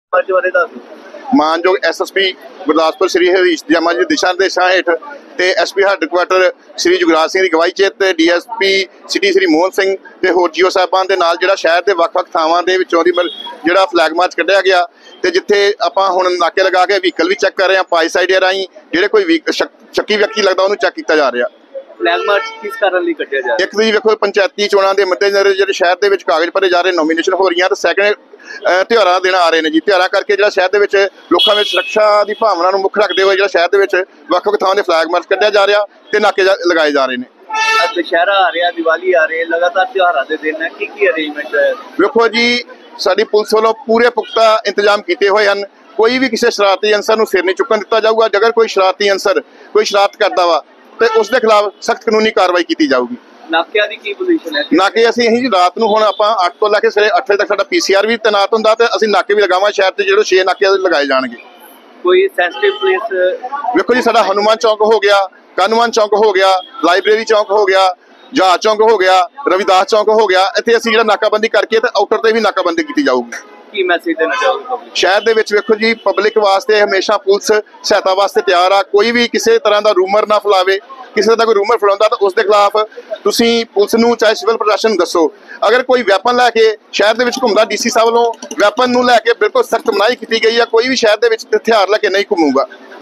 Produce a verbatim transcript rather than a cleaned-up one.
ਬਾਰੇ ਦੱਸ ਮਾਨਯੋਗ S S P Gurdaspur Shri Harish Jama ji ਦਿਸ਼ਾ ਨਿਰਦੇਸ਼ਾਂ ਹੇਠ ਤੇ S P headquarter Shri Jugraj Singh ਦੀ ਅਗਵਾਈ 'ਚ ਤੇ D S P city Shri Mohan Singh ਤੇ ਹੋਰ ਜੀਓ ਸਾਹਿਬਾਨ ਦੇ ਨਾਲ ਜਿਹੜਾ ਸ਼ਹਿਰ ਦੇ ਵੱਖ-ਵੱਖ ਥਾਵਾਂ ਦੇ ਵਿੱਚੋਂ ਦੀ ਜਿਹੜਾ ਫਲੈਗ ਮਾਰਚ ਕੱਢਿਆ ਗਿਆ ਤੇ ਜਿੱਥੇ ਆਪਾਂ ਹੁਣ ਨਾਕੇ ਲਗਾ ਕੇ ਵਹੀਕਲ ਵੀ ਚੈੱਕ ਕਰ ਰਹੇ ਹਾਂ। ਪਾਈ ਸਾਈਡ ਰਾਹੀਂ ਜਿਹੜੇ ਕੋਈ ਸ਼ੱਕੀ ਵਿਅਕਤੀ ਲੱਗਦਾ ਉਹਨੂੰ ਚੈੱਕ ਕੀਤਾ ਜਾ ਰਿਹਾ। ਫਲੈਗ ਮਾਰਚ ਕਿਸ ਕਾਰਨ ਲਈ ਕੱਢਿਆ ਜਾ ਰਿਹਾ? ਇੱਕ ਤੁਸੀਂ ਵੇਖੋ ਪੰਚਾਇਤੀ ਚੋਣਾਂ ਦੇ ਮੱਦੇਨਜ਼ਰ ਜਿਹੜੇ ਸ਼ਹਿਰ ਦੇ ਵਿੱਚ ਕਾਗਜ਼ ਭਰੇ ਜਾ ਰਹੇ, ਨੋਮੀਨੇਸ਼ਨ ਹੋ ਰਹੀਆਂ ਤੇ ਸੈਕਿੰਡ ਤਿਉਹਾਰਾਂ ਦੇ ਦਿਨ ਆ ਰਹੇ ਨੇ ਜੀ। ਤਿਉਹਾਰਾਂ ਕਰਕੇ ਜਿਹੜਾ ਸ਼ਹਿਰ ਦੇ ਵਿੱਚ ਲੋਕਾਂ ਵਿੱਚ ਸੁਰੱਖਿਆ ਦੀ ਭਾਵਨਾ ਨੂੰ ਮੁੱਖ ਰੱਖਦੇ ਹੋਏ ਜਿਹੜਾ ਸ਼ਹਿਰ ਦੇ ਵਿੱਚ ਵੱਖ-ਵੱਖ ਥਾਵਾਂ ਦੇ ਫਲੈਗ ਮਾਰਚ ਕੱਢਿਆ ਜਾ ਰਿਹਾ ਤੇ ਨਾਕੇ ਲਗਾਏ ਜਾ ਰਹੇ ਨੇ। ਦੁਸ਼ਹਿਰਾ ਆ ਰਿਹਾ, ਦੀਵਾਲੀ ਆ ਰਹੀ, ਲਗਾਤਾਰ ਤਿਉਹਾਰਾਂ ਦੇ ਦਿਨ ਹੈ, ਕੀ ਕੀ ਅਰੇਂਜਮੈਂਟ ਹੈ? ਵੇਖੋ ਜੀ, ਸਾਡੀ ਪੁਲਿਸ ਵੱਲੋਂ ਪੂਰੇ ਪੁਖਤਾ ਇੰਤਜ਼ਾਮ ਕੀਤੇ ਹੋਏ ਹਨ। ਕੋਈ ਵੀ ਕਿਸੇ ਸ਼ਰਾਰਤੀ ਅਨਸਰ ਨੂੰ ਸਿਰ ਨਹੀਂ ਚੁੱਕਣ ਦਿੱਤਾ ਜਾਊਗਾ। ਜੇਕਰ ਕੋਈ ਸ਼ਰਾਰਤੀ ਅਨਸਰ ਕੋਈ ਸ਼ਰਾਰਤ ਕਰਦਾ ਵਾ ਤੇ ਉਸ ਦੇ ਖਿਲਾਫ ਸਖਤ ਕਾਨੂੰਨੀ ਕਾਰਵਾਈ ਕੀਤੀ ਜਾਊਗੀ। ਨਾਕਿਆਂ ਦੀ ਕੀ ਪੋਜੀਸ਼ਨ ਹੈ? ਨਾਕੇ ਅਸੀਂ ਇਹੀ ਜੀ ਰਾਤ ਨੂੰ ਹੁਣ ਆਪਾਂ ਅੱਠ ਤੋਂ ਲੈ ਕੇ ਸਵੇਰੇ ਅੱਠ ਵਜੇ ਤੱਕ ਸਾਡਾ ਪੀ ਸੀ ਆਰ ਵੀ ਤੈਨਾਤ ਹੁੰਦਾ ਤੇ ਅਸੀਂ ਨਾਕੇ ਵੀ ਲਗਾਵਾਂ ਸ਼ਹਿਰ ਤੇ ਜਿਹੜੇ ਛੇ ਨਾਕੇ ਲਗਾਏ ਜਾਣਗੇ। ਕੋਈ ਸੈਂਸਿਟਿਵ ਪਲੇਸ? ਵੇਖੋ ਜੀ, ਸਾਡਾ ਹਨੂਮਾਨ ਚੌਂਕ ਹੋ ਗਿਆ, ਕਾਨੂੰਨ ਚੌਂਕ ਹੋ ਗਿਆ, ਲਾਇਬ੍ਰੇਰੀ ਚੌਂਕ ਹੋ ਗਿਆ, ਜਹਾਜ਼ ਚੌਂਕ ਹੋ ਗਿਆ, ਰਵਿਦਾਸ ਚੌਂਕ ਹੋ ਗਿਆ। ਇੱਥੇ ਅਸੀਂ ਜਿਹੜਾ ਨਾਕਾਬੰਦੀ ਕਰਕੇ ਤੇ ਆਊਟਰ ਤੇ ਵੀ ਨਾਕਾਬੰਦੀ ਕੀਤੀ ਜਾਊਗੀ। ਕੀ ਮੈਸੇਜ ਦੇਣਾ ਚਾਹੋਗੇ? ਸ਼ਹਿਰ ਦੇ ਵਿੱਚ ਵੇਖੋ ਜੀ, ਪਬਲਿਕ ਵਾਸਤੇ ਹਮੇਸ਼ਾ ਪੁਲਿਸ ਸਹਾਇਤਾ ਵਾਸਤੇ ਤਿਆਰ ਆ। ਕੋਈ ਵੀ ਕਿਸੇ ਤਰ੍ਹਾਂ ਦਾ ਰੂਮਰ ਨਾ ਫੈਲਾਵੇ। ਕਿਸੇ ਦਾ ਕੋਈ ਰੂਮਰ ਫੈਲਾਉਂਦਾ ਤਾਂ ਉਸ ਦੇ ਖਿਲਾਫ ਤੁਸੀਂ ਪੁਲਿਸ ਨੂੰ ਚਾਹੇ ਸਿਵਲ ਪ੍ਰਸ਼ਾਸਨ ਨੂੰ ਦੱਸੋ। ਅਗਰ ਕੋਈ ਵੈਪਨ ਲੈ ਕੇ ਸ਼ਹਿਰ ਦੇ ਵਿੱਚ ਘੁੰਮਦਾ, ਡੀ ਸੀ ਸਾਹਿਬ ਵੱਲੋਂ ਵੈਪਨ ਨੂੰ ਲੈ ਕੇ ਬਿਲਕੁਲ ਸਖਤ ਮਨਾਹੀ ਕੀਤੀ ਗਈ ਆ। ਕੋਈ ਵੀ ਸ਼ਹਿਰ ਦੇ ਵਿੱਚ ਹਥਿਆਰ ਲੈ ਕੇ ਨਹੀਂ ਘੁੰਮੂਗਾ।